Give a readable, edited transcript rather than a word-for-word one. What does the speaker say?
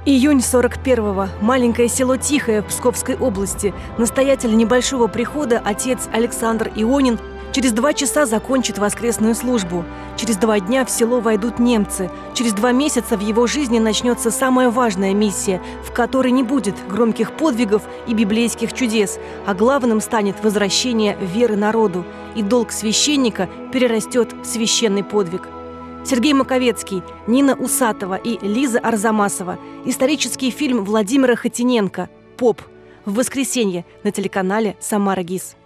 Июнь 41-го. Маленькое село Тихое в Псковской области. Настоятель небольшого прихода, отец Александр Ионин, через 2 часа закончит воскресную службу. Через 2 дня в село войдут немцы. Через 2 месяца в его жизни начнется самая важная миссия, в которой не будет громких подвигов и библейских чудес, а главным станет возвращение веры народу. И долг священника перерастет в священный подвиг. Сергей Маковецкий, Нина Усатова и Лиза Арзамасова. Исторический фильм Владимира Хотиненко «Поп». В воскресенье на телеканале «Самара ГИС».